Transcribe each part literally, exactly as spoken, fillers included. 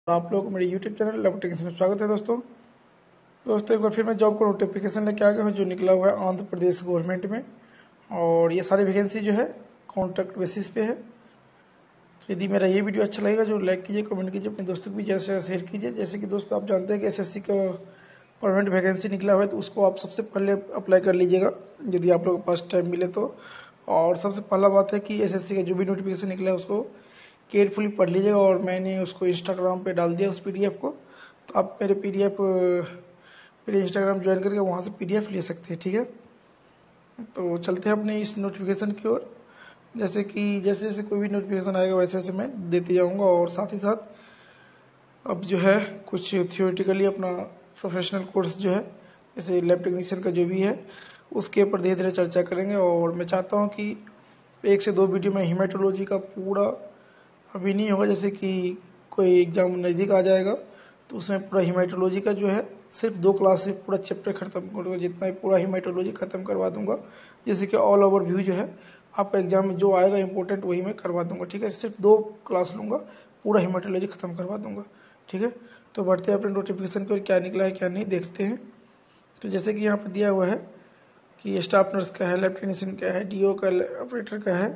आप लोगों को मेरे यूट्यूब चैनल लैपटेक्स में स्वागत है। दोस्तों दोस्तों एक बार फिर मैं जॉब का नोटिफिकेशन लेके आ गया हूँ जो निकला हुआ है आंध्र प्रदेश गवर्नमेंट में, और ये सारी वैकेंसी जो है कॉन्ट्रैक्ट बेसिस पे है। तो यदि मेरा ये वीडियो अच्छा लगेगा जो लाइक कीजिए, कमेंट कीजिए, अपने दोस्तों को भी जैसे शेयर कीजिए। जैसे कि दोस्तों आप जानते हैं कि एसएससी का परमानेंट वैकेंसी निकला हुआ है, तो उसको आप सबसे पहले अप्लाई कर लीजिएगा यदि आप लोगों के पास टाइम मिले तो। और सबसे पहला बात है कि एसएससी का जो भी नोटिफिकेशन निकला है उसको केयरफुली पढ़ लीजिएगा, और मैंने उसको इंस्टाग्राम पे डाल दिया उस पीडीएफ को, तो आप मेरे पीडीएफ मेरे इंस्टाग्राम ज्वाइन करके वहाँ से पीडीएफ ले सकते हैं। ठीक है, तो चलते हैं अपने इस नोटिफिकेशन की ओर। जैसे कि जैसे जैसे कोई भी नोटिफिकेशन आएगा वैसे वैसे मैं देते जाऊँगा, और साथ ही साथ अब जो है कुछ थियोरेटिकली अपना प्रोफेशनल कोर्स जो है जैसे लैब टेक्नीशियन का जो भी है उसके ऊपर धीरे धीरे चर्चा करेंगे। और मैं चाहता हूँ कि एक से दो वीडियो में हीमेटोलॉजी का पूरा अभी नहीं होगा, जैसे कि कोई एग्जाम नज़दीक आ जाएगा तो उसमें पूरा हीमेटोलॉजी का जो है सिर्फ दो क्लास से पूरा चैप्टर खत्म कर दूंगा, जितना ही पूरा हीमेटोलॉजी खत्म करवा दूंगा। जैसे कि ऑल ओवर व्यू जो है आपका एग्जाम में जो आएगा इंपॉर्टेंट वही मैं करवा दूंगा। ठीक है, सिर्फ दो क्लास लूंगा, पूरा हीमेटोलॉजी खत्म करवा दूंगा। ठीक है, तो बढ़ते हैं अपने नोटिफिकेशन पर, क्या निकला है क्या नहीं देखते हैं। तो जैसे कि यहाँ पर दिया हुआ है कि स्टाफ नर्स का है, लैब टेक्नीशियन का है, डीओ का ऑपरेटर का है,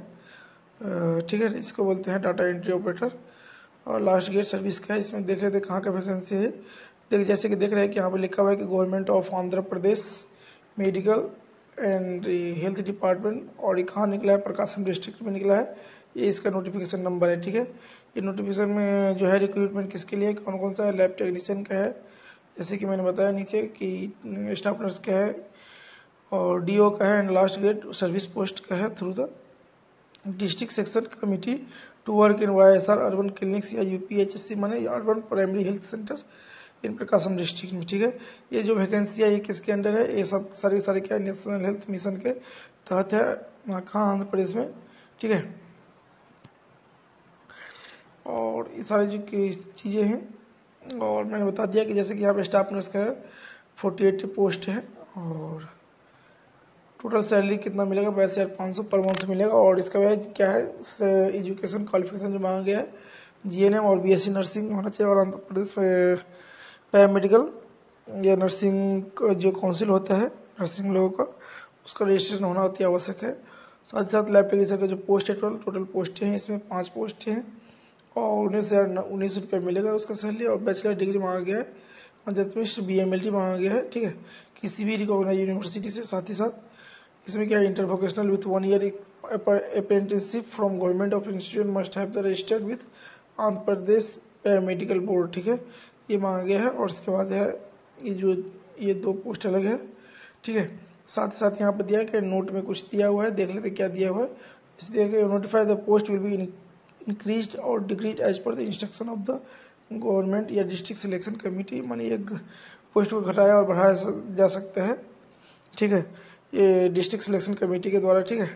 ठीक है, इसको बोलते हैं डाटा एंट्री ऑपरेटर, और लास्ट गेट सर्विस का है। इसमें देख रहे थे कहाँ का वैकेंसी है। देख जैसे कि देख रहे हैं कि यहाँ पे लिखा हुआ है कि government of Andhra Pradesh medical and health department, और ये कहाँ निकला है, प्रकाशम डिस्ट्रिक्ट में निकला है। ये इसका नोटिफिकेशन नंबर है। ठीक है, ये नोटिफिकेशन में जो है रिक्रूटमेंट किसके लिए, कौन कौन सा है, लैब टेक्नीशियन का है, जैसे कि मैंने बताया नीचे कि स्टाफ नर्स का है, और डीओ का है, and last grade service post का है through the district section committee to work in YSR urban clinics या यूपीएचएससी माने urban primary health centre in Prakasam district में। ठीक है, ये जो वैकेंसी है ये किसके अंडर है, ये सब सारी सारी क्या नेशनल हेल्थ मिशन के तहत है, कहाँ आंध्र प्रदेश में। ठीक है, और ये सारी जो चीज़ें हैं, और मैंने बता दिया कि जैसे कि यहाँ पे स्टाफ नर्स का है फोर्टी एट पोस्ट है, और टोटल सैलरी कितना मिलेगा, बाईस हज़ार पाँच सौ पर मंथ मिलेगा। और इसका वजह क्या है, एजुकेशन क्वालिफिकेशन जो मांगा गया है जीएनएम और बीएससी नर्सिंग होना चाहिए, और आंध्र प्रदेश पैरामेडिकल या नर्सिंग जो काउंसिल होता है नर्सिंग लोगों का उसका रजिस्ट्रेशन होना अति आवश्यक है। साथ ही साथ लैब टेक्नीशियन का जो पोस्ट है टोटल टोटल पोस्ट हैं इसमें पाँच पोस्ट हैं, और उन्नीस हज़ार उन्नीस रुपये मिलेगा उसका सैलरी। और बैचलर डिग्री मांगा गया है, panchayat B M L T मांगा गया है। ठीक है, किसी भी रिकॉग्नाइज यूनिवर्सिटी से। साथ ही साथ इसमें क्या है, inter vocational with one year apprenticeship from government of institute must have the registered with Andhra Pradesh paramedical board. ठीक है, ये मांगा गया है। और इसके बाद है ये जो ये दो पोस्ट अलग है। ठीक है, साथ ही साथ यहाँ पर दिया है कि नोट में कुछ दिया हुआ है, देख लेते क्या दिया हुआ है। इसलिए notify the post will be increase और decrease as per the instruction of the government या डिस्ट्रिक्ट सिलेक्शन कमेटी, मानी एक पोस्ट को घटाया और बढ़ाया जा सकता है। ठीक है, ये डिस्ट्रिक्ट सिलेक्शन कमेटी के द्वारा। ठीक है,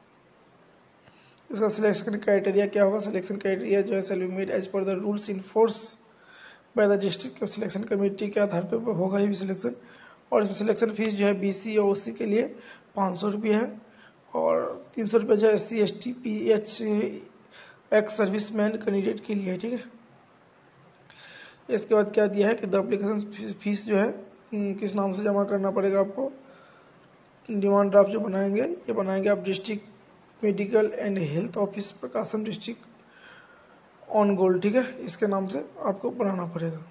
इसका सिलेक्शन क्राइटेरिया क्या होगा, सिलेक्शन क्राइटेरिया जो है shall be made as per the rules in force by the district selection committee के आधार पर होगा ये भी सिलेक्शन। और इसमें सिलेक्शन फीस जो है बीसी और ओसी के लिए पाँच सौ रुपये है, और तीन सौ रुपये जो है S C S T P H ex service man candidate के लिए है। ठीक है, इसके बाद क्या दिया है कि द एप्लीकेशन फीस जो है किस नाम से जमा करना पड़ेगा आपको, डिमांड ड्राफ्ट जो बनाएंगे ये बनाएंगे आप district medical and health office Prakasam district Ongole. ठीक है, इसके नाम से आपको बनाना पड़ेगा।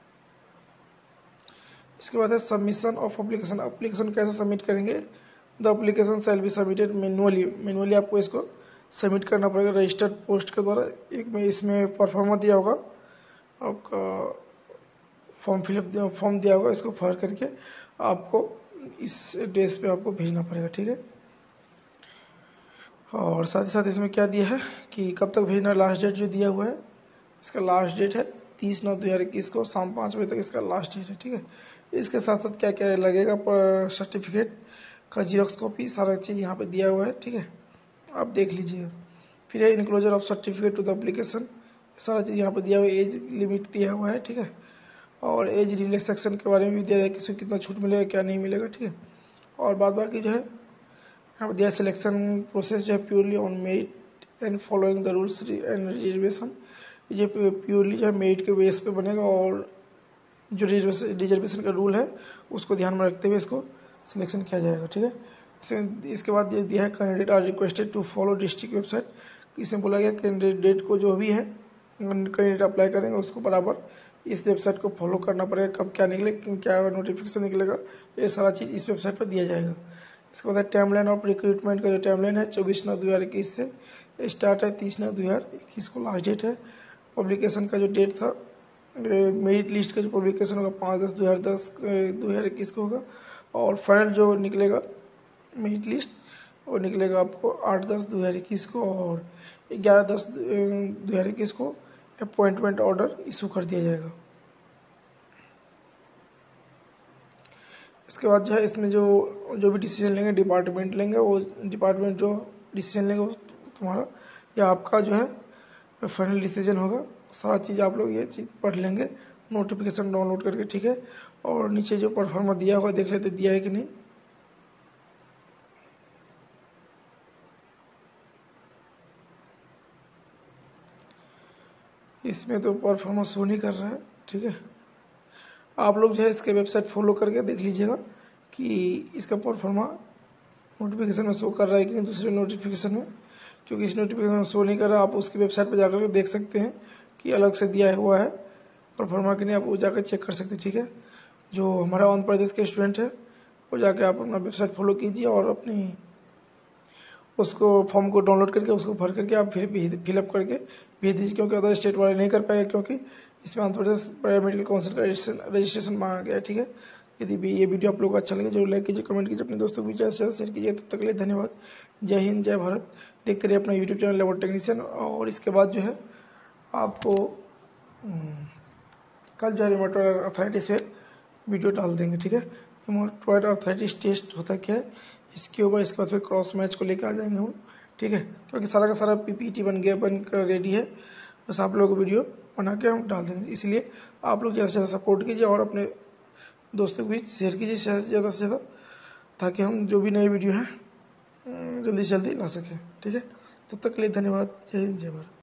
इसके बाद है सबमिशन ऑफ एप्लीकेशन। एप्लीकेशन कैसे सबमिट करेंगे, the application shall be submitted manually manually आपको इसको सबमिट करना पड़ेगा रजिस्टर्ड पोस्ट के द्वारा। एक में इसमें परफॉर्मा दिया होगा आपका, फॉर्म फिलअप फॉर्म दिया होगा, इसको भर करके आपको इस एड्रेस पे आपको भेजना पड़ेगा। ठीक है, और साथ ही साथ इसमें क्या दिया है कि कब तक भेजना, लास्ट डेट जो दिया हुआ है इसका लास्ट डेट है तीस नौ दो हज़ार इक्कीस को शाम पाँच बजे तक इसका लास्ट डेट है। ठीक है, इसके साथ साथ क्या क्या लगेगा, सर्टिफिकेट का जीरोक्स कॉपी, सारा चीज़ यहाँ पे दिया हुआ है। ठीक है, आप देख लीजिएगा। फिर है enclosure of certificate to the application, सारा चीज़ यहाँ पे दिया हुआ है, एज लिमिट दिया हुआ है। ठीक है, और एज रिलैक्सेशन के बारे में भी दिया है, किसी को कितना छूट मिलेगा क्या नहीं मिलेगा। ठीक है, और बाद बाकी जो है यहाँ पर दिया सिलेक्शन प्रोसेस जो है purely on merit and following the rules and reservation. ये प्योरली जो है मेरिट के बेस पे बनेगा और जो रिजर्वेशन का रूल है उसको ध्यान में रखते हुए इसको सिलेक्शन किया जाएगा। ठीक है, इसके बाद ये दिया है candidate are requested to follow district website. इसमें बोला गया कैंडिडेट को जो भी है कैंडिडेट अप्लाई करेंगे उसको बराबर इस वेबसाइट को फॉलो करना पड़ेगा। कब क्या निकले, क्या नोटिफिकेशन निकलेगा, ये सारा चीज़ इस वेबसाइट पर दिया जाएगा। इसके बाद टाइमलाइन ऑफ रिक्रूटमेंट का जो टाइमलाइन है चौबीस नौ दो हज़ार इक्कीस से स्टार्ट है, तीस नौ दो हज़ार इक्कीस को लास्ट डेट है। पब्लिकेशन का जो डेट था मेरिट लिस्ट का जो पब्लिकेशन होगा पाँच दस दो हज़ार दस दो हज़ार इक्कीस को होगा और फाइनल जो निकलेगा मेरिट लिस्ट वो निकलेगा आपको आठ दस दो हज़ार इक्कीस को और ग्यारह दस दो हज़ार इक्कीस को अपॉइंटमेंट ऑर्डर इशू कर दिया जाएगा। इसके बाद जो है इसमें जो जो भी डिसीजन लेंगे डिपार्टमेंट लेंगे, वो डिपार्टमेंट जो डिसीजन लेंगे वो तुम्हारा या आपका जो है फाइनल डिसीजन होगा। सारा चीज़ आप लोग ये चीज़ पढ़ लेंगे नोटिफिकेशन डाउनलोड करके। ठीक है, और नीचे जो परफॉर्मा दिया हुआ देख लेते दिया है कि नहीं। इसमें तो परफॉर्मेंस शो नहीं कर रहा है। ठीक है, आप लोग जो है इसके वेबसाइट फॉलो करके देख लीजिएगा कि इसका परफॉर्मा नोटिफिकेशन में शो कर रहा है कि नहीं दूसरे नोटिफिकेशन में, क्योंकि इस नोटिफिकेशन में शो नहीं कर रहा। आप उसकी वेबसाइट पर जाकर के देख सकते हैं कि अलग से दिया हुआ है परफॉर्मा कि नहीं, आप वो जाकर चेक कर सकते हैं। ठीक है, जो हमारा आंध्र प्रदेश के स्टूडेंट है वो जाके आप अपना वेबसाइट फॉलो कीजिए और अपनी उसको फॉर्म को डाउनलोड करके उसको भर करके आप फिर फिलअप करके भेज दीजिए, क्योंकि अदर स्टेट वाले नहीं कर पाएंगे क्योंकि इसमें आंध्र प्रदेश पैरामेडिकल काउंसिल का रजिस्ट्रेशन मांगा गया है। ठीक है, यदि भी ये वीडियो आप लोगों को अच्छा लगे जरूर लाइक कीजिए, कमेंट कीजिए, अपने दोस्तों को भी ज़्यादा से ज़्यादा शेयर कीजिए। तब तक के लिए धन्यवाद। जय हिंद, जय भारत। देखते रहिए अपना यूट्यूब चैनल लेवल टेक्नीशियन। और इसके बाद जो है आपको कल जो है रिमोटॉइड अर्थराइटिस पे वीडियो डाल देंगे। ठीक है, रिमोटॉइड अर्थराइटिस टेस्ट होता क्या है इसके ऊपर, इसके बाद फिर क्रॉस मैच को लेकर आ जाएंगे हम। ठीक है, क्योंकि सारा का सारा पीपीटी बन गया, बनकर रेडी है, बस आप लोगों को वीडियो बना के हम डाल देंगे। इसलिए आप लोग ज़्यादा से ज़्यादा सपोर्ट कीजिए और अपने दोस्तों के बीच शेयर कीजिए ज़्यादा से ज़्यादा, ताकि हम जो भी नई वीडियो है जल्दी से जल्दी ला सकें। ठीक है, तब तक के लिए धन्यवाद। जय हिंद, जय भारत।